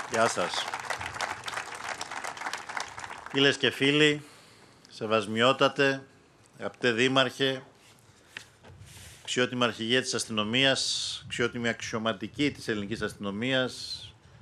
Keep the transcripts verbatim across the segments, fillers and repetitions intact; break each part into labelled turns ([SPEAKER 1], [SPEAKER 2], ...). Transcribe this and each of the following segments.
[SPEAKER 1] Γεια σας. Φίλες και φίλοι, σεβασμιότατε, αγαπητέ δήμαρχε, αξιότιμη αρχηγέ της αστυνομίας, αξιότιμη αξιωματική της ελληνικής αστυνομίας,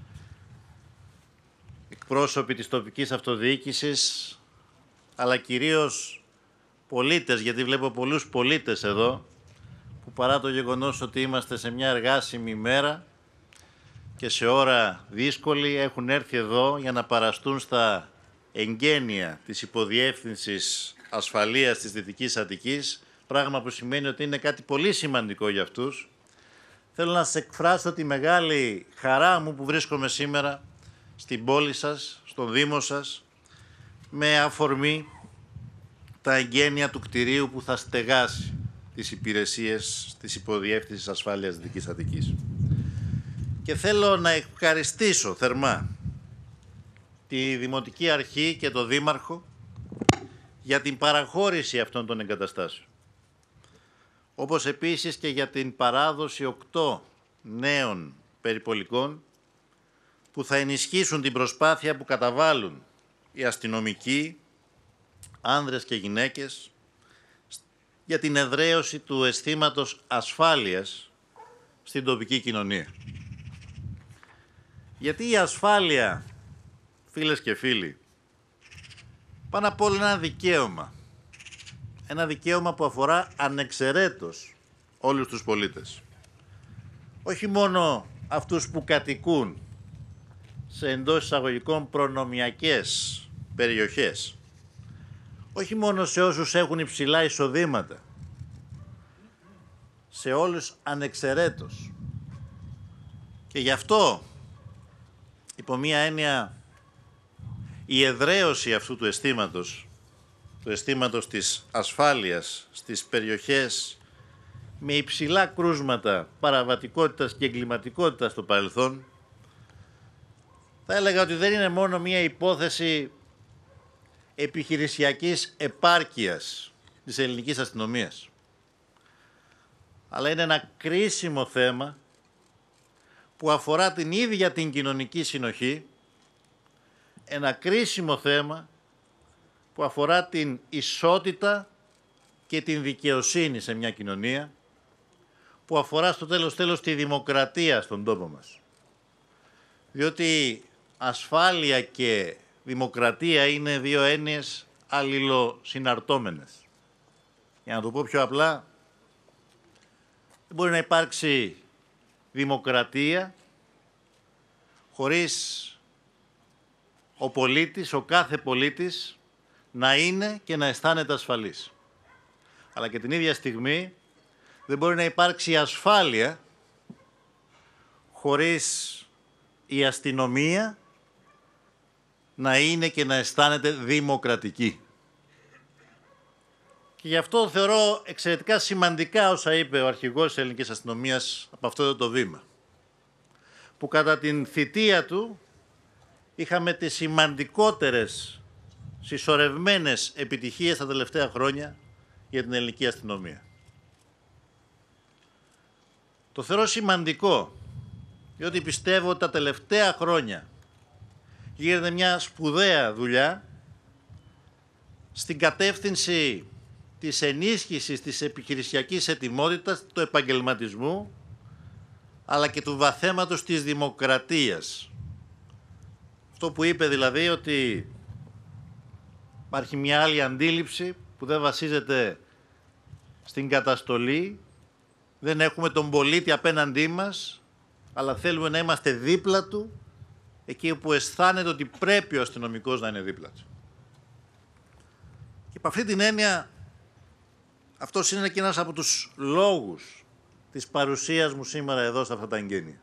[SPEAKER 1] εκπρόσωποι της τοπικής αυτοδιοίκησης, αλλά κυρίως πολίτες, γιατί βλέπω πολλούς πολίτες εδώ, που παρά το γεγονός ότι είμαστε σε μια εργάσιμη μέρα και σε ώρα δύσκολη, έχουν έρθει εδώ για να παραστούν στα εγγένεια της υποδιεύθυνσης ασφαλείας της Δυτικής Αττικής, πράγμα που σημαίνει ότι είναι κάτι πολύ σημαντικό για αυτούς. Θέλω να σας εκφράσω τη μεγάλη χαρά μου που βρίσκομαι σήμερα στην πόλη σας, στον Δήμο σας, με αφορμή τα εγγένεια του κτηρίου που θα στεγάσει τις υπηρεσίες της υποδιεύθυνσης ασφάλειας Δυτικής Αττικής. Και θέλω να ευχαριστήσω θερμά τη Δημοτική Αρχή και το Δήμαρχο για την παραχώρηση αυτών των εγκαταστάσεων. Όπως επίσης και για την παράδοση οκτώ νέων περιπολικών που θα ενισχύσουν την προσπάθεια που καταβάλουν οι αστυνομικοί, άνδρες και γυναίκες, για την εδραίωση του αισθήματος ασφάλειας στην τοπική κοινωνία. Γιατί η ασφάλεια, φίλες και φίλοι, πάνω απ' όλα ένα δικαίωμα. Ένα δικαίωμα που αφορά ανεξαιρέτως όλους τους πολίτες. Όχι μόνο αυτούς που κατοικούν σε εντός εισαγωγικών προνομιακές περιοχές. Όχι μόνο σε όσους έχουν υψηλά εισοδήματα. Σε όλους ανεξαιρέτως. Και γι' αυτό, υπό μία έννοια, η εδραίωση αυτού του αισθήματος, του αισθήματος της ασφάλειας στις περιοχές με υψηλά κρούσματα παραβατικότητας και εγκληματικότητας στο παρελθόν, θα έλεγα ότι δεν είναι μόνο μία υπόθεση επιχειρησιακής επάρκειας της ελληνικής αστυνομίας, αλλά είναι ένα κρίσιμο θέμα που αφορά την ίδια την κοινωνική συνοχή, ένα κρίσιμο θέμα που αφορά την ισότητα και την δικαιοσύνη σε μια κοινωνία, που αφορά στο τέλος τέλος τη δημοκρατία στον τόπο μας. Διότι ασφάλεια και δημοκρατία είναι δύο έννοιες αλληλοσυναρτώμενες. Για να το πω πιο απλά, δεν μπορεί να υπάρξει δημοκρατία χωρίς ο πολίτης, ο κάθε πολίτης, να είναι και να αισθάνεται ασφαλής. Αλλά και την ίδια στιγμή δεν μπορεί να υπάρξει ασφάλεια χωρίς η αστυνομία να είναι και να αισθάνεται δημοκρατική. Και γι' αυτό θεωρώ εξαιρετικά σημαντικά όσα είπε ο αρχηγός της ελληνικής αστυνομίας από αυτό το βήμα. Που κατά την θητεία του είχαμε τις σημαντικότερες συσσωρευμένες επιτυχίες τα τελευταία χρόνια για την ελληνική αστυνομία. Το θεωρώ σημαντικό, διότι πιστεύω ότι τα τελευταία χρόνια γίνεται μια σπουδαία δουλειά στην κατεύθυνση της ενίσχυσης της επιχειρησιακής ετοιμότητας, του επαγγελματισμού, αλλά και του βαθέματος της δημοκρατίας. Αυτό που είπε δηλαδή ότι υπάρχει μια άλλη αντίληψη που δεν βασίζεται στην καταστολή, δεν έχουμε τον πολίτη απέναντί μας, αλλά θέλουμε να είμαστε δίπλα του, εκεί όπου αισθάνεται ότι πρέπει ο αστυνομικός να είναι δίπλα του. Και από αυτή την έννοια, αυτός είναι και ένας από τους λόγους της παρουσίας μου σήμερα εδώ σε αυτά τα εγγένεια.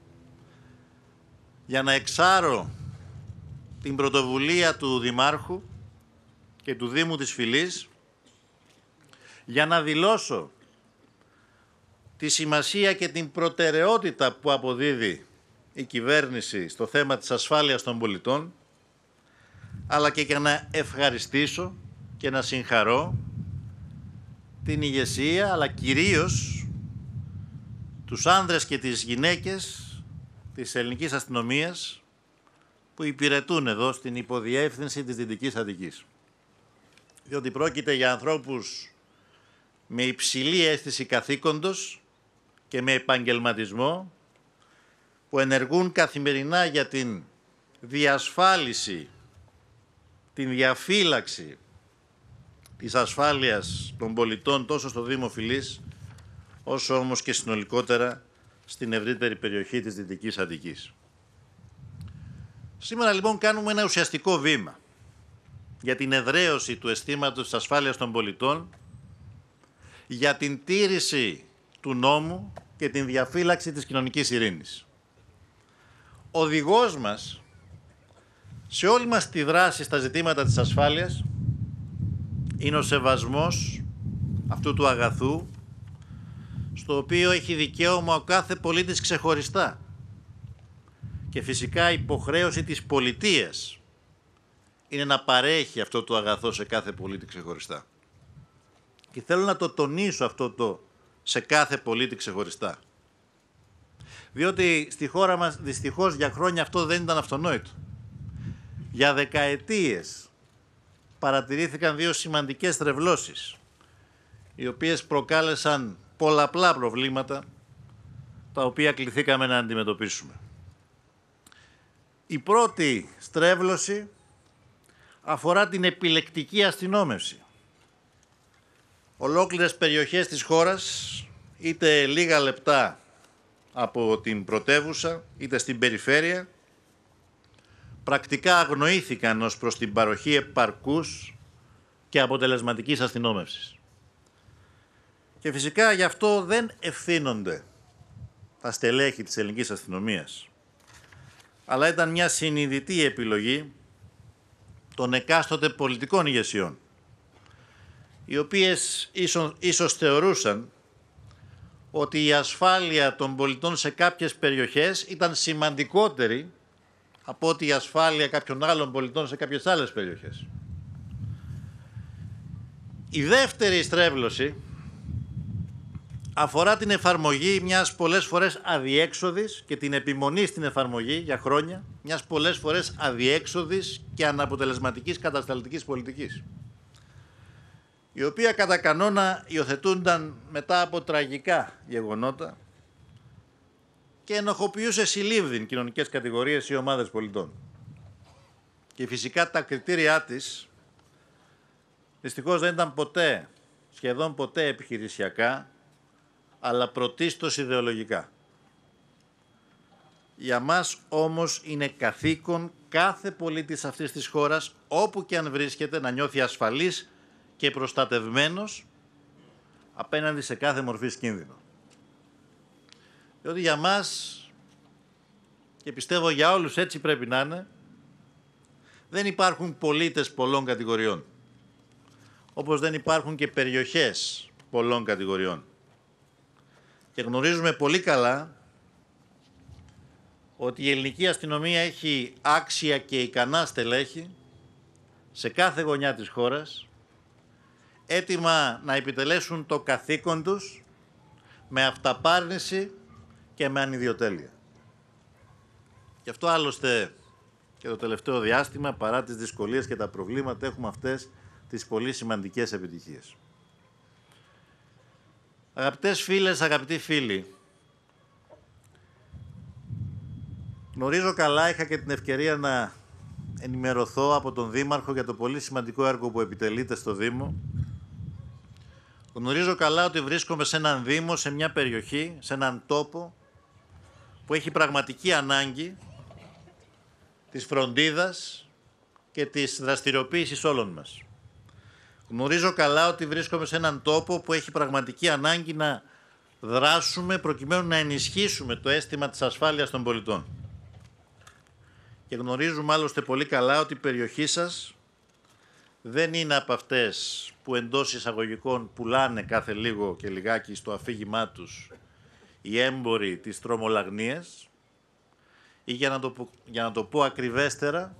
[SPEAKER 1] Για να εξάρω την πρωτοβουλία του Δημάρχου και του Δήμου της Φυλής, για να δηλώσω τη σημασία και την προτεραιότητα που αποδίδει η κυβέρνηση στο θέμα της ασφάλειας των πολιτών, αλλά και για να ευχαριστήσω και να συγχαρώ την ηγεσία, αλλά κυρίως τους άνδρες και τις γυναίκες της ελληνικής αστυνομίας, που υπηρετούν εδώ στην υποδιεύθυνση της Δυτικής Αττικής. Διότι πρόκειται για ανθρώπους με υψηλή αίσθηση καθήκοντος και με επαγγελματισμό, που ενεργούν καθημερινά για την διασφάλιση, την διαφύλαξη της ασφάλειας των πολιτών τόσο στο Δήμο Φυλής, όσο όμως και συνολικότερα στην ευρύτερη περιοχή της Δυτικής Αττικής. Σήμερα λοιπόν κάνουμε ένα ουσιαστικό βήμα για την εδραίωση του αισθήματος της ασφάλειας των πολιτών, για την τήρηση του νόμου και την διαφύλαξη της κοινωνικής ειρήνης. Οδηγός μας σε όλη μας τη δράση στα ζητήματα της ασφάλειας είναι ο σεβασμός αυτού του αγαθού, στο οποίο έχει δικαίωμα ο κάθε πολίτης ξεχωριστά, και φυσικά η υποχρέωση της πολιτείας είναι να παρέχει αυτό το αγαθό σε κάθε πολίτη ξεχωριστά. Και θέλω να το τονίσω αυτό το σε κάθε πολίτη ξεχωριστά. Διότι στη χώρα μας δυστυχώς για χρόνια αυτό δεν ήταν αυτονόητο. Για δεκαετίες παρατηρήθηκαν δύο σημαντικές στρεβλώσεις, οι οποίες προκάλεσαν πολλαπλά προβλήματα, τα οποία κληθήκαμε να αντιμετωπίσουμε. Η πρώτη στρέβλωση αφορά την επιλεκτική αστυνόμευση. Ολόκληρες περιοχές της χώρας, είτε λίγα λεπτά από την πρωτεύουσα, είτε στην περιφέρεια, πρακτικά αγνοήθηκαν ως προς την παροχή επαρκούς και αποτελεσματικής αστυνόμευσης. Και φυσικά γι' αυτό δεν ευθύνονται τα στελέχη της ελληνικής αστυνομίας, αλλά ήταν μια συνειδητή επιλογή των εκάστοτε πολιτικών ηγεσιών, οι οποίες ίσως, ίσως θεωρούσαν ότι η ασφάλεια των πολιτών σε κάποιες περιοχές ήταν σημαντικότερη από ότι η ασφάλεια κάποιων άλλων πολιτών σε κάποιες άλλες περιοχές. Η δεύτερη στρέβλωση αφορά την εφαρμογή μιας πολλές φορές αδιέξοδης και την επιμονή στην εφαρμογή για χρόνια μιας πολλές φορές αδιέξοδης και αναποτελεσματικής κατασταλτικής πολιτικής, η οποία κατά κανόνα υιοθετούνταν μετά από τραγικά γεγονότα και ενοχοποιούσε συλλήβδιν κοινωνικές κατηγορίες ή ομάδες πολιτών. Και φυσικά τα κριτήριά της δυστυχώς δεν ήταν ποτέ, σχεδόν ποτέ επιχειρησιακά, αλλά πρωτίστως ιδεολογικά. Για μας όμως είναι καθήκον κάθε πολίτης αυτής της χώρας, όπου και αν βρίσκεται, να νιώθει ασφαλής και προστατευμένος απέναντι σε κάθε μορφής κίνδυνο. Διότι για μας, και πιστεύω για όλους έτσι πρέπει να είναι, δεν υπάρχουν πολίτες πολλών κατηγοριών, όπως δεν υπάρχουν και περιοχές πολλών κατηγοριών. Και γνωρίζουμε πολύ καλά ότι η ελληνική αστυνομία έχει άξια και ικανά στελέχη σε κάθε γωνιά της χώρας, έτοιμα να επιτελέσουν το καθήκον τους με αυταπάρνηση και με ανιδιοτέλεια. Γι' αυτό άλλωστε και το τελευταίο διάστημα, παρά τις δυσκολίες και τα προβλήματα, έχουμε αυτές τις πολύ σημαντικές επιτυχίες. Αγαπητές φίλες, αγαπητοί φίλοι, γνωρίζω καλά, είχα και την ευκαιρία να ενημερωθώ από τον Δήμαρχο για το πολύ σημαντικό έργο που επιτελείται στο Δήμο. Γνωρίζω καλά ότι βρίσκομαι σε έναν Δήμο, σε μια περιοχή, σε έναν τόπο που έχει πραγματική ανάγκη της φροντίδας και της δραστηριοποίησης όλων μας. Γνωρίζω καλά ότι βρίσκομαι σε έναν τόπο που έχει πραγματική ανάγκη να δράσουμε προκειμένου να ενισχύσουμε το αίσθημα της ασφάλειας των πολιτών. Και γνωρίζουμε άλλωστε πολύ καλά ότι η περιοχή σας δεν είναι από αυτές που εντός εισαγωγικών πουλάνε κάθε λίγο και λιγάκι στο αφήγημά τους οι έμποροι της τρομολαγνίας, ή για να το, για να το πω ακριβέστερα,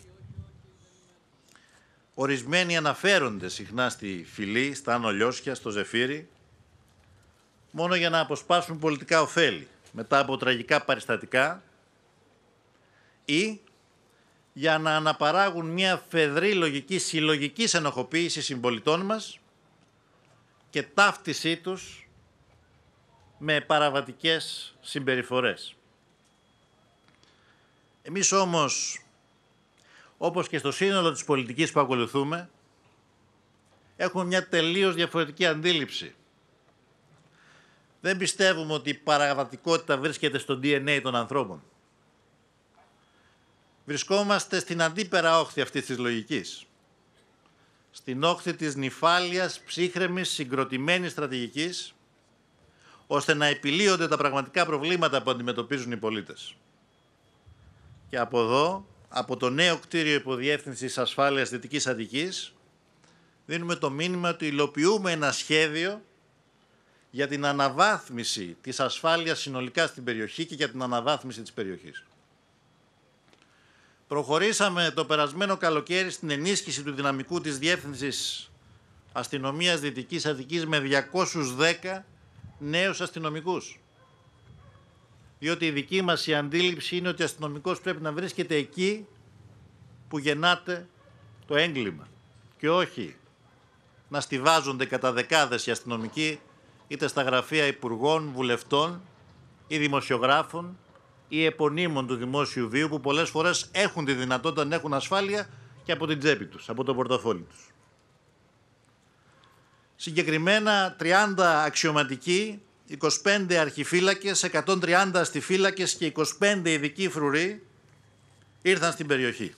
[SPEAKER 1] ορισμένοι αναφέρονται συχνά στη Φυλή, στα Άνω Λιώσια, στο Ζεφύρι, μόνο για να αποσπάσουν πολιτικά ωφέλη μετά από τραγικά παριστατικά ή για να αναπαράγουν μια φεδρή λογική συλλογικής ενοχοποίησης συμπολιτών μας και ταύτισή τους με παραβατικές συμπεριφορές. Εμείς όμως, όπως και στο σύνολο της πολιτικής που ακολουθούμε, έχουμε μια τελείως διαφορετική αντίληψη. Δεν πιστεύουμε ότι η παραβατικότητα βρίσκεται στο ντι εν έι των ανθρώπων. Βρισκόμαστε στην αντίπερα όχθη αυτής της λογικής. Στην όχθη της νηφάλιας, ψύχρεμης, συγκροτημένης στρατηγικής, ώστε να επιλύονται τα πραγματικά προβλήματα που αντιμετωπίζουν οι πολίτες. Και από εδώ, από το νέο κτίριο υποδιεύθυνσης ασφάλειας Δυτικής Αττικής, δίνουμε το μήνυμα ότι υλοποιούμε ένα σχέδιο για την αναβάθμιση της ασφάλειας συνολικά στην περιοχή και για την αναβάθμιση της περιοχής. Προχωρήσαμε το περασμένο καλοκαίρι στην ενίσχυση του δυναμικού της Διεύθυνσης Αστυνομίας Δυτικής Αττικής με διακόσιους δέκα νέους αστυνομικούς. Διότι η δική μας η αντίληψη είναι ότι ο αστυνομικός πρέπει να βρίσκεται εκεί που γεννάται το έγκλημα και όχι να στιβάζονται κατά δεκάδες οι αστυνομικοί είτε στα γραφεία υπουργών, βουλευτών ή δημοσιογράφων ή επωνύμων του δημόσιου βίου που πολλές φορές έχουν τη δυνατότητα να έχουν ασφάλεια και από την τσέπη τους, από το πορτοφόλι τους. Συγκεκριμένα τριάντα αξιωματικοί, είκοσι πέντε αρχιφύλακες, εκατόν τριάντα αστιφύλακες και είκοσι πέντε ειδικοί φρουροί ήρθαν στην περιοχή.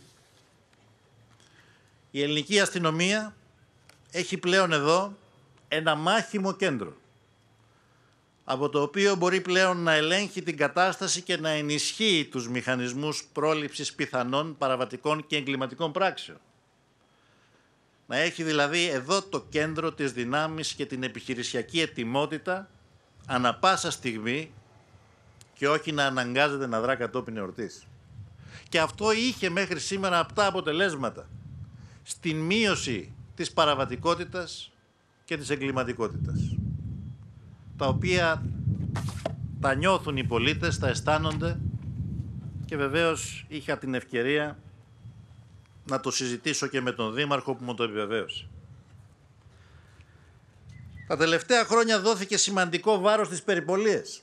[SPEAKER 1] Η ελληνική αστυνομία έχει πλέον εδώ ένα μάχημο κέντρο, από το οποίο μπορεί πλέον να ελέγχει την κατάσταση και να ενισχύει τους μηχανισμούς πρόληψης πιθανών παραβατικών και εγκληματικών πράξεων. Να έχει δηλαδή εδώ το κέντρο της δυνάμεις και την επιχειρησιακή ετοιμότητα ανα πάσα στιγμή και όχι να αναγκάζεται να δρά κατόπιν εορτής. Και αυτό είχε μέχρι σήμερα απτά αποτελέσματα στην μείωση της παραβατικότητας και της εγκληματικότητας, τα οποία τα νιώθουν οι πολίτες, τα αισθάνονται και βεβαίως είχα την ευκαιρία να το συζητήσω και με τον Δήμαρχο που μου το επιβεβαίωσε. Τα τελευταία χρόνια δόθηκε σημαντικό βάρος στις περιπολίες.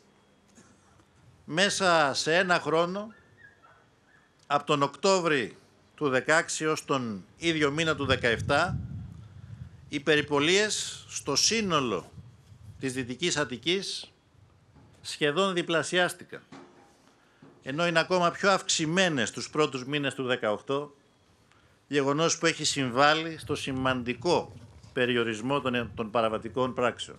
[SPEAKER 1] Μέσα σε ένα χρόνο, από τον Οκτώβρη του δεκαέξι ως τον ίδιο μήνα του δεκαεπτά, οι περιπολίες στο σύνολο της Δυτικής Αττικής σχεδόν διπλασιάστηκαν. Ενώ είναι ακόμα πιο αυξημένες τους πρώτους μήνες του δεκαοκτώ, γεγονός που έχει συμβάλει στο σημαντικό περιορισμό των, των παραβατικών πράξεων.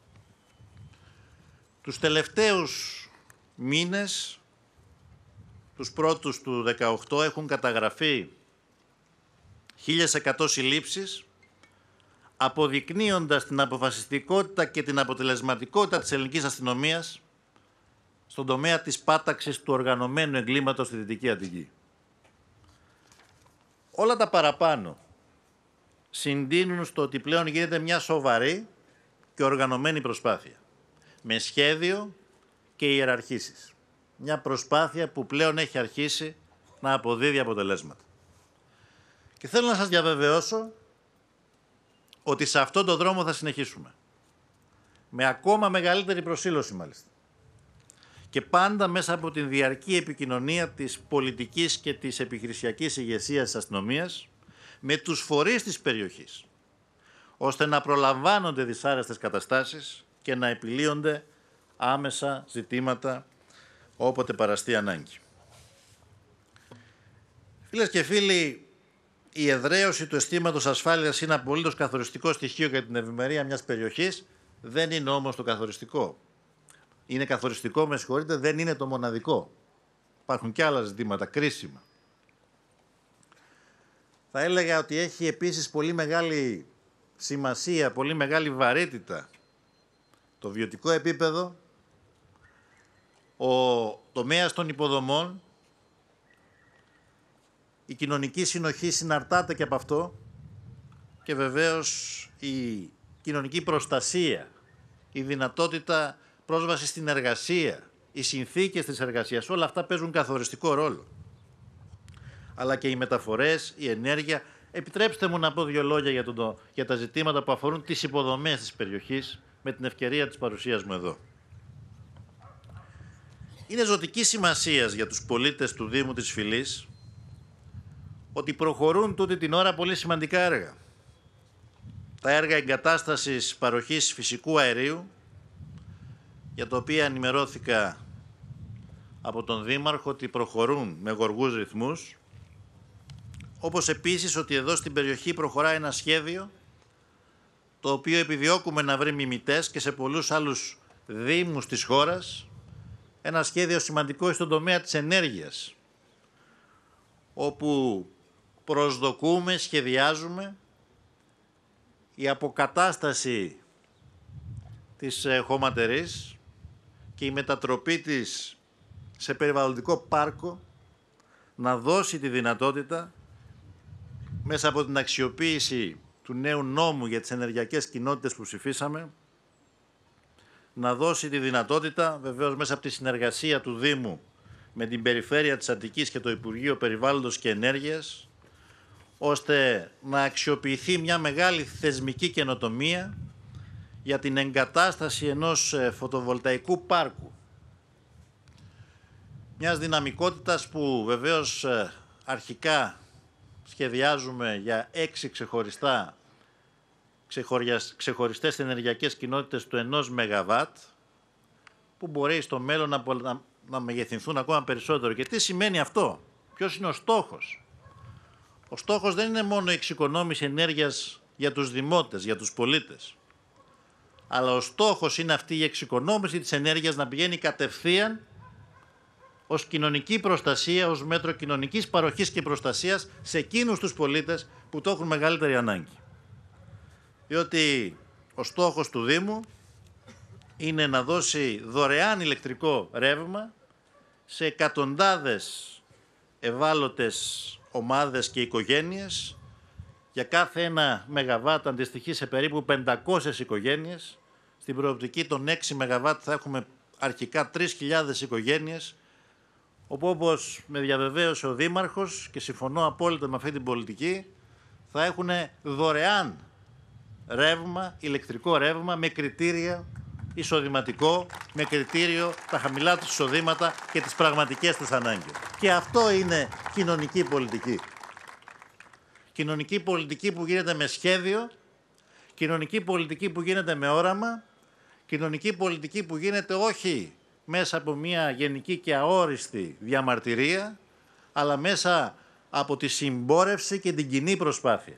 [SPEAKER 1] Τους τελευταίους μήνες, τους πρώτους του δεκαοκτώ, έχουν καταγραφεί χίλια εκατό συλλήψεις, αποδεικνύοντας την αποφασιστικότητα και την αποτελεσματικότητα της ελληνικής αστυνομίας στον τομέα της πάταξης του οργανωμένου εγκλήματος στη Δυτική Αττική. Όλα τα παραπάνω συντείνουν στο ότι πλέον γίνεται μια σοβαρή και οργανωμένη προσπάθεια, με σχέδιο και ιεραρχήσεις. Μια προσπάθεια που πλέον έχει αρχίσει να αποδίδει αποτελέσματα. Και θέλω να σας διαβεβαιώσω ότι σε αυτόν τον δρόμο θα συνεχίσουμε. Με ακόμα μεγαλύτερη προσήλωση μάλιστα. Και πάντα μέσα από την διαρκή επικοινωνία της πολιτικής και της επιχειρησιακής ηγεσίας της αστυνομίας με τους φορείς της περιοχής, ώστε να προλαμβάνονται δυσάρεστες καταστάσεις και να επιλύονται άμεσα ζητήματα όποτε παραστεί ανάγκη. Φίλες και φίλοι, η εδραίωση του αισθήματος ασφάλειας είναι απολύτως καθοριστικό στοιχείο για την ευημερία μιας περιοχής, δεν είναι όμως το καθοριστικό. Είναι καθοριστικό, με συγχωρείτε, δεν είναι το μοναδικό. Υπάρχουν και άλλα ζητήματα κρίσιμα. Θα έλεγα ότι έχει επίσης πολύ μεγάλη σημασία, πολύ μεγάλη βαρύτητα το βιωτικό επίπεδο, ο τομέας των υποδομών, η κοινωνική συνοχή συναρτάται και από αυτό και βεβαίως η κοινωνική προστασία, η δυνατότητα πρόσβαση στην εργασία, οι συνθήκες της εργασίας, όλα αυτά παίζουν καθοριστικό ρόλο. αλλά και οι μεταφορές, η ενέργεια. Επιτρέψτε μου να πω δύο λόγια για, το, για τα ζητήματα που αφορούν τις υποδομές της περιοχής, με την ευκαιρία της παρουσίας μου εδώ. Είναι ζωτική σημασίας για τους πολίτες του Δήμου της Φυλής ότι προχωρούν τούτη την ώρα πολύ σημαντικά έργα. Τα έργα εγκατάστασης παροχής φυσικού αερίου, για τα οποία ενημερώθηκα από τον Δήμαρχο ότι προχωρούν με γοργούς ρυθμούς, όπως επίσης ότι εδώ στην περιοχή προχωράει ένα σχέδιο το οποίο επιδιώκουμε να βρει μιμητές και σε πολλούς άλλους δήμους της χώρας, ένα σχέδιο σημαντικό στον τομέα της ενέργειας, όπου προσδοκούμε, σχεδιάζουμε η αποκατάσταση της χωματερής και η μετατροπή της σε περιβαλλοντικό πάρκο να δώσει τη δυνατότητα μέσα από την αξιοποίηση του νέου νόμου για τις ενεργειακές κοινότητες που ψηφίσαμε να δώσει τη δυνατότητα, βεβαίως μέσα από τη συνεργασία του Δήμου με την Περιφέρεια της Αττικής και το Υπουργείο Περιβάλλοντος και Ενέργειας, ώστε να αξιοποιηθεί μια μεγάλη θεσμική καινοτομία για την εγκατάσταση ενός φωτοβολταϊκού πάρκου. Μιας δυναμικότητας που βεβαίως αρχικά σχεδιάζουμε για έξι ξεχωριστά, ξεχωριστές ενεργειακές κοινότητες του ενός μεγαβάτ, που μπορεί στο μέλλον να, να, να μεγεθυνθούν ακόμα περισσότερο. Και τι σημαίνει αυτό, ποιος είναι ο στόχος. Ο στόχος δεν είναι μόνο η εξοικονόμηση ενέργειας για τους δημότες, για τους πολίτες, αλλά ο στόχος είναι αυτή η εξοικονόμηση της ενέργειας να πηγαίνει κατευθείαν ως κοινωνική προστασία, ως μέτρο κοινωνικής παροχής και προστασίας σε εκείνους τους πολίτες που το έχουν μεγαλύτερη ανάγκη. Διότι ο στόχος του Δήμου είναι να δώσει δωρεάν ηλεκτρικό ρεύμα σε εκατοντάδες ευάλωτες ομάδες και οικογένειες. Για κάθε ένα μεγαβάτ αντιστοιχεί σε περίπου πεντακόσιες οικογένειες. Στην προοπτική των έξι μεγαβάτ θα έχουμε αρχικά τρεις χιλιάδες οικογένειες, όπου όπως με διαβεβαίωσε ο Δήμαρχος και συμφωνώ απόλυτα με αυτή την πολιτική, θα έχουν δωρεάν ρεύμα, ηλεκτρικό ρεύμα με κριτήρια εισοδηματικό, με κριτήριο τα χαμηλά τους εισοδήματα και τις πραγματικές τους ανάγκες. Και αυτό είναι κοινωνική πολιτική. Κοινωνική πολιτική που γίνεται με σχέδιο, κοινωνική πολιτική που γίνεται με όραμα, κοινωνική πολιτική που γίνεται όχι μέσα από μια γενική και αόριστη διαμαρτυρία, αλλά μέσα από τη συμπόρευση και την κοινή προσπάθεια.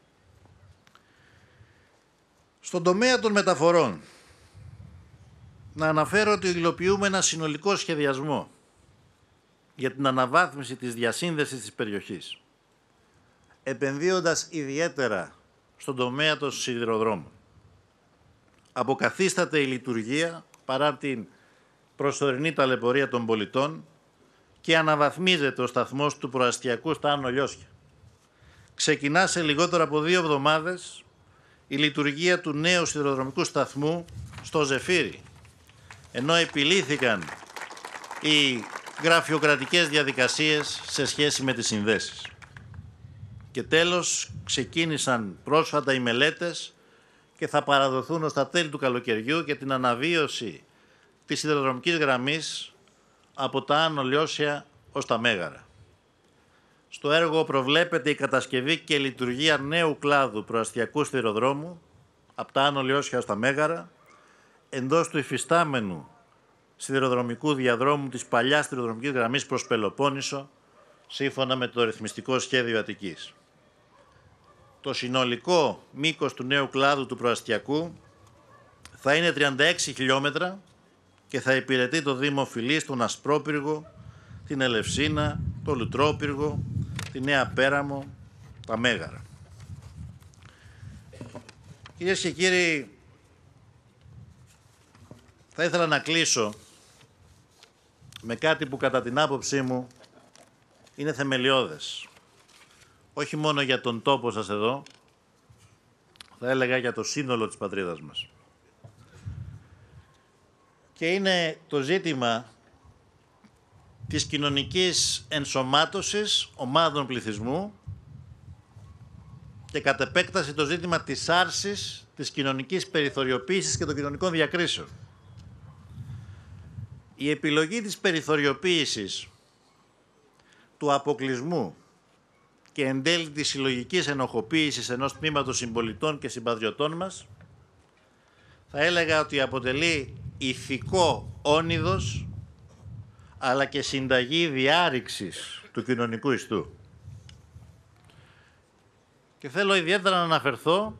[SPEAKER 1] Στον τομέα των μεταφορών, να αναφέρω ότι υλοποιούμε ένα συνολικό σχεδιασμό για την αναβάθμιση της διασύνδεσης της περιοχής, επενδύοντας ιδιαίτερα στον τομέα των σιδηροδρόμων. Αποκαθίσταται η λειτουργία παρά την προσωρινή ταλαιπωρία των πολιτών και αναβαθμίζεται ο σταθμός του προαστιακού στα Άνω Λιώσια. Ξεκινά σε λιγότερο από δύο εβδομάδες η λειτουργία του νέου σιδηροδρομικού σταθμού στο Ζεφύρι, ενώ επιλύθηκαν οι γραφειοκρατικές διαδικασίες σε σχέση με τις συνδέσεις. Και τέλος, ξεκίνησαν πρόσφατα οι μελέτες και θα παραδοθούν ως τα τέλη του καλοκαιριού για την αναβίωση της σιδηροδρομικής γραμμής από τα Άνω Λιώσια ως τα Μέγαρα. Στο έργο προβλέπεται η κατασκευή και λειτουργία νέου κλάδου προαστιακού σιδηροδρόμου από τα Άνω Λιώσια ως τα Μέγαρα, εντός του υφιστάμενου σιδηροδρομικού διαδρόμου της παλιάς σιδηροδρομικής γραμμής προς Πελοπόννησο, σύμφωνα με το ρυθμιστικό σχέδιο Αττικής. Το συνολικό μήκος του νέου κλάδου του προαστιακού θα είναι τριάντα έξι χιλιόμετρα και θα υπηρετεί το Δήμο Φυλής, τον Ασπρόπυργο, την Ελευσίνα, το Λουτρόπυργο, τη Νέα Πέραμο, τα Μέγαρα. Κυρίες και κύριοι, θα ήθελα να κλείσω με κάτι που κατά την άποψή μου είναι θεμελιώδες. Όχι μόνο για τον τόπο σας εδώ, θα έλεγα για το σύνολο της πατρίδας μας. Και είναι το ζήτημα της κοινωνικής ενσωμάτωσης ομάδων πληθυσμού και κατ' επέκταση το ζήτημα της άρσης της κοινωνικής περιθωριοποίησης και των κοινωνικών διακρίσεων. Η επιλογή της περιθωριοποίησης, του αποκλεισμού και εν τέλει της συλλογικής ενοχοποίησης ενός τμήματος συμπολιτών και συμπατριωτών μας, θα έλεγα ότι αποτελεί ηθικό όνειδος, αλλά και συνταγή διάρρηξης του κοινωνικού ιστού. Και θέλω ιδιαίτερα να αναφερθώ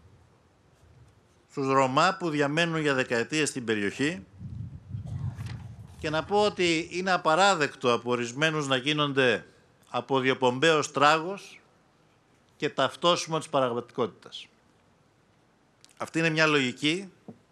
[SPEAKER 1] στους Ρωμά που διαμένουν για δεκαετίες στην περιοχή και να πω ότι είναι απαράδεκτο από ορισμένους να γίνονται αποδιοπομπαίος τράγος και ταυτόσιμο της πραγματικότητας. Αυτή είναι μια λογική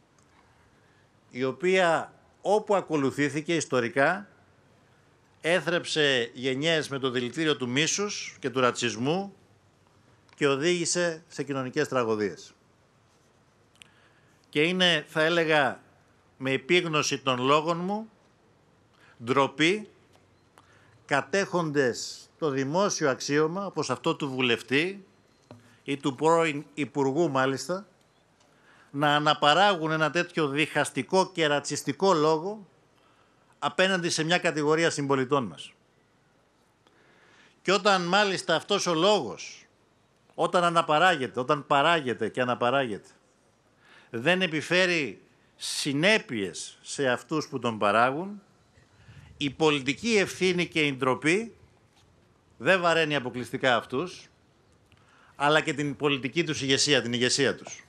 [SPEAKER 1] η οποία όπου ακολουθήθηκε ιστορικά έθρεψε γενιές με το δηλητήριο του μίσους και του ρατσισμού και οδήγησε σε κοινωνικές τραγωδίες. Και είναι, θα έλεγα, με επίγνωση των λόγων μου, ντροπή, κατέχοντες το δημόσιο αξίωμα, όπως αυτό του βουλευτή ή του πρώην υπουργού μάλιστα, να αναπαράγουν ένα τέτοιο διχαστικό και ρατσιστικό λόγο απέναντι σε μια κατηγορία συμπολιτών μας. Και όταν μάλιστα αυτός ο λόγος, όταν αναπαράγεται, όταν παράγεται και αναπαράγεται, δεν επιφέρει συνέπειες σε αυτούς που τον παράγουν, η πολιτική ευθύνη και η ντροπή δεν βαραίνει αποκλειστικά αυτούς, αλλά και την πολιτική τους ηγεσία, την ηγεσία τους.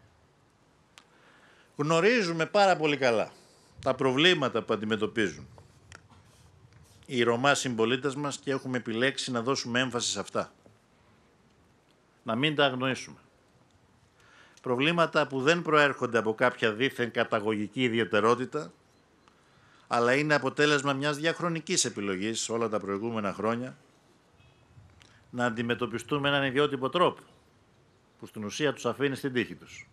[SPEAKER 1] Γνωρίζουμε πάρα πολύ καλά τα προβλήματα που αντιμετωπίζουν οι Ρωμά συμπολίτες μας και έχουμε επιλέξει να δώσουμε έμφαση σε αυτά. Να μην τα αγνοήσουμε. Προβλήματα που δεν προέρχονται από κάποια δίθεν καταγωγική ιδιαιτερότητα, αλλά είναι αποτέλεσμα μιας διαχρονικής επιλογής όλα τα προηγούμενα χρόνια να αντιμετωπιστούν με έναν ιδιότυπο τρόπο που στην ουσία τους αφήνει στην τύχη τους.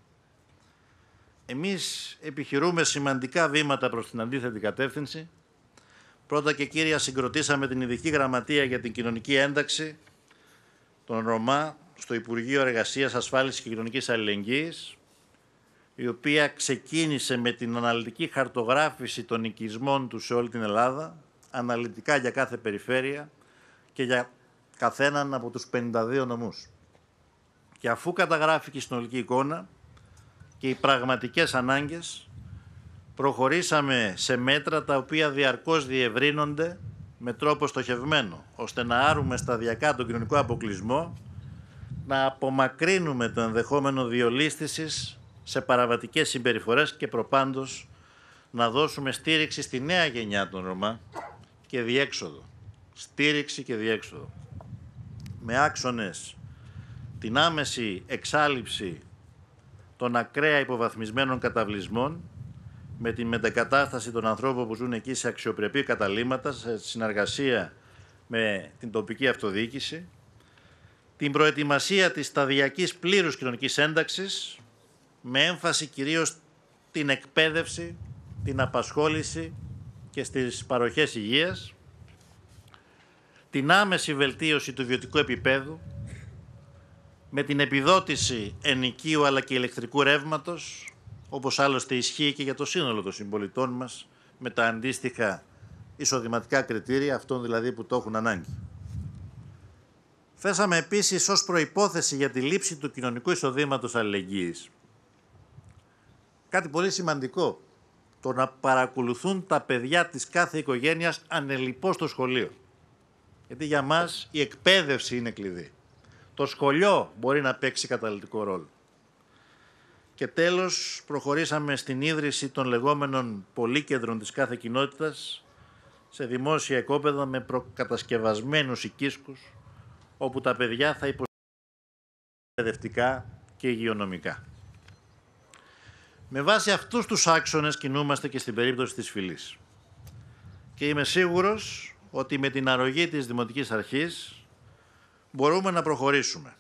[SPEAKER 1] Εμείς επιχειρούμε σημαντικά βήματα προς την αντίθετη κατεύθυνση. Πρώτα και κύρια συγκροτήσαμε την Ειδική Γραμματεία για την Κοινωνική Ένταξη των Ρωμά στο Υπουργείο Εργασίας, Ασφάλισης και Κοινωνικής Αλληλεγγύης, η οποία ξεκίνησε με την αναλυτική χαρτογράφηση των οικισμών του σε όλη την Ελλάδα, αναλυτικά για κάθε περιφέρεια και για καθέναν από τους πενήντα δύο νομούς. Και αφού καταγράφηκε η συνολική εικόνα και οι πραγματικές ανάγκες, προχωρήσαμε σε μέτρα τα οποία διαρκώς διευρύνονται με τρόπο στοχευμένο, ώστε να άρουμε σταδιακά τον κοινωνικό αποκλεισμό, να απομακρύνουμε το ενδεχόμενο διολίσθησης σε παραβατικές συμπεριφορές και προπάντως να δώσουμε στήριξη στη νέα γενιά των Ρωμά και διέξοδο. Στήριξη και διέξοδο. Με άξονες την άμεση εξάλειψη των ακραία υποβαθμισμένων καταβλισμών, με την μετακατάσταση των ανθρώπων που ζουν εκεί σε αξιοπρεπή καταλύματα, σε συνεργασία με την τοπική αυτοδιοίκηση, την προετοιμασία της σταδιακής πλήρους κοινωνικής ένταξης, με έμφαση κυρίως την εκπαίδευση, την απασχόληση και στις παροχές υγείας, την άμεση βελτίωση του ιδιωτικού επίπεδου, με την επιδότηση ενοικίου αλλά και ηλεκτρικού ρεύματος, όπως άλλωστε ισχύει και για το σύνολο των συμπολιτών μας, με τα αντίστοιχα εισοδηματικά κριτήρια, αυτών δηλαδή που το έχουν ανάγκη. Θέσαμε επίσης ως προϋπόθεση για τη λήψη του κοινωνικού εισοδήματος αλληλεγγύης κάτι πολύ σημαντικό, το να παρακολουθούν τα παιδιά της κάθε οικογένειας ανελιπώς στο σχολείο. Γιατί για μας η εκπαίδευση είναι κλειδί. Το σχολείο μπορεί να παίξει καταλυτικό ρόλο. Και τέλος, προχωρήσαμε στην ίδρυση των λεγόμενων πολύκεντρων της κάθε κοινότητας σε δημόσια οικόπεδα με προκατασκευασμένους οικίσκους, όπου τα παιδιά θα υποστηρίζονται εκπαιδευτικά και υγειονομικά. Με βάση αυτούς τους άξονες κινούμαστε και στην περίπτωση της Φυλής. Και είμαι σίγουρος ότι με την αρρωγή της Δημοτικής Αρχής μπορούμε να προχωρήσουμε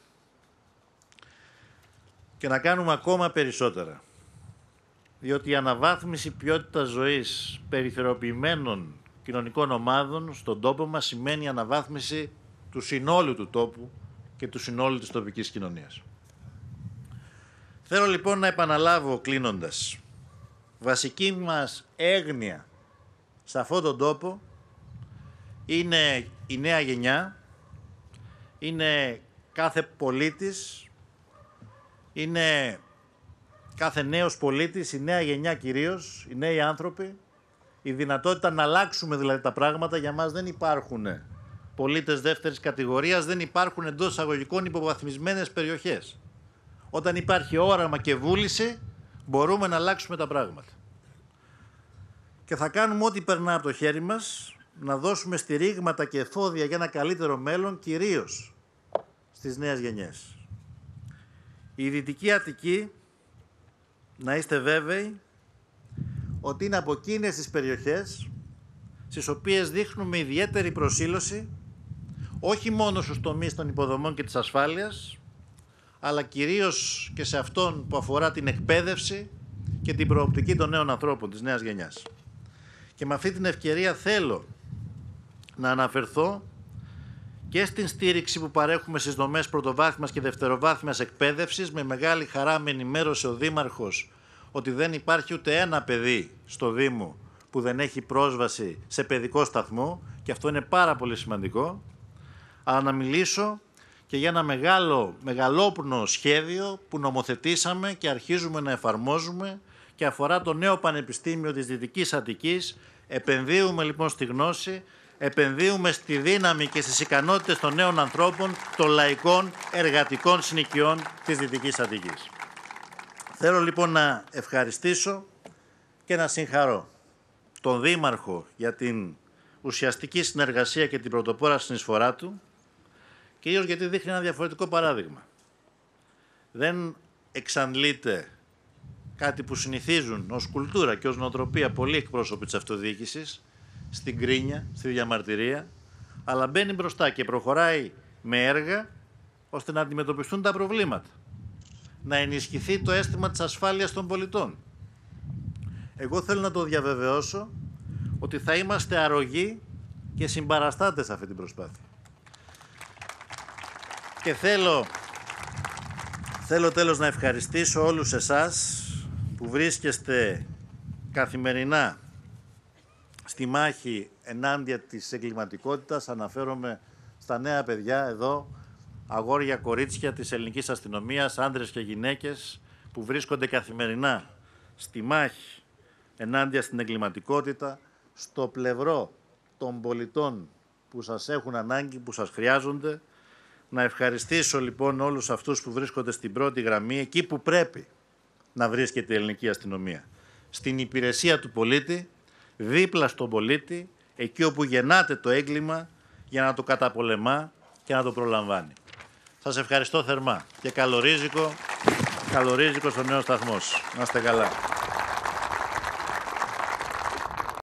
[SPEAKER 1] και να κάνουμε ακόμα περισσότερα. Διότι η αναβάθμιση ποιότητας ζωής περιθωριοποιημένων κοινωνικών ομάδων στον τόπο μας σημαίνει αναβάθμιση του συνόλου του τόπου και του συνόλου της τοπικής κοινωνίας. Θέλω λοιπόν να επαναλάβω κλείνοντας, βασική μας έγνοια σε αυτόν τον τόπο είναι η νέα γενιά, είναι κάθε πολίτης, είναι κάθε νέος πολίτης, η νέα γενιά κυρίως, οι νέοι άνθρωποι, η δυνατότητα να αλλάξουμε δηλαδή τα πράγματα. Για μας δεν υπάρχουν πολίτες δεύτερης κατηγορίας, δεν υπάρχουν εντός εισαγωγικών υποβαθμισμένες περιοχές. Όταν υπάρχει όραμα και βούληση, μπορούμε να αλλάξουμε τα πράγματα. Και θα κάνουμε ό,τι περνά από το χέρι μας, να δώσουμε στηρίγματα και εφόδια για ένα καλύτερο μέλλον, κυρίως στις νέες γενιές. Η Δυτική Αττική, να είστε βέβαιοι, ότι είναι από εκείνες τις περιοχές στις οποίες δείχνουμε ιδιαίτερη προσήλωση, όχι μόνο στους τομείς των υποδομών και της ασφάλειας, αλλά κυρίως και σε αυτόν που αφορά την εκπαίδευση και την προοπτική των νέων ανθρώπων της νέας γενιάς. Και με αυτή την ευκαιρία θέλω να αναφερθώ και στην στήριξη που παρέχουμε στις δομές πρωτοβάθμιας και δευτεροβάθμιας εκπαίδευσης. Με μεγάλη χαρά με ενημέρωσε ο Δήμαρχος ότι δεν υπάρχει ούτε ένα παιδί στο Δήμο που δεν έχει πρόσβαση σε παιδικό σταθμό, και αυτό είναι πάρα πολύ σημαντικό. Αλλά να μιλήσω και για ένα μεγάλο, μεγαλόπνο σχέδιο που νομοθετήσαμε και αρχίζουμε να εφαρμόζουμε και αφορά το νέο Πανεπιστήμιο της Δυτικής Αττικής. Επενδύουμε λοιπόν στη γνώση, επενδύουμε στη δύναμη και στις ικανότητες των νέων ανθρώπων, των λαϊκών εργατικών συνοικιών της Δυτικής Αττικής. Θέλω λοιπόν να ευχαριστήσω και να συγχαρώ τον Δήμαρχο για την ουσιαστική συνεργασία και την πρωτοπόρα συνεισφορά του, κυρίως γιατί δείχνει ένα διαφορετικό παράδειγμα. Δεν εξαντλείται κάτι που συνηθίζουν ως κουλτούρα και ως νοοτροπία πολλοί εκπρόσωποι της αυτοδιοίκησης, στην κρίνια, στη διαμαρτυρία, αλλά μπαίνει μπροστά και προχωράει με έργα ώστε να αντιμετωπιστούν τα προβλήματα, να ενισχυθεί το αίσθημα της ασφάλειας των πολιτών. Εγώ θέλω να το διαβεβαιώσω ότι θα είμαστε αρρωγοί και συμπαραστάτες σε αυτή την προσπάθεια. Και θέλω, θέλω τέλος να ευχαριστήσω όλους εσάς που βρίσκεστε καθημερινά στη μάχη ενάντια της εγκληματικότητας. Αναφέρομαι στα νέα παιδιά εδώ, αγόρια, κορίτσια της ελληνικής αστυνομίας, άντρες και γυναίκες που βρίσκονται καθημερινά στη μάχη ενάντια στην εγκληματικότητα, στο πλευρό των πολιτών που σας έχουν ανάγκη, που σας χρειάζονται. Να ευχαριστήσω λοιπόν όλους αυτούς που βρίσκονται στην πρώτη γραμμή, εκεί που πρέπει να βρίσκεται η ελληνική αστυνομία. Στην υπηρεσία του πολίτη, δίπλα στον πολίτη, εκεί όπου γεννάται το έγκλημα για να το καταπολεμά και να το προλαμβάνει. Σας ευχαριστώ θερμά και καλορίζικο, καλορίζικο στο νέο σταθμό. Να είστε καλά.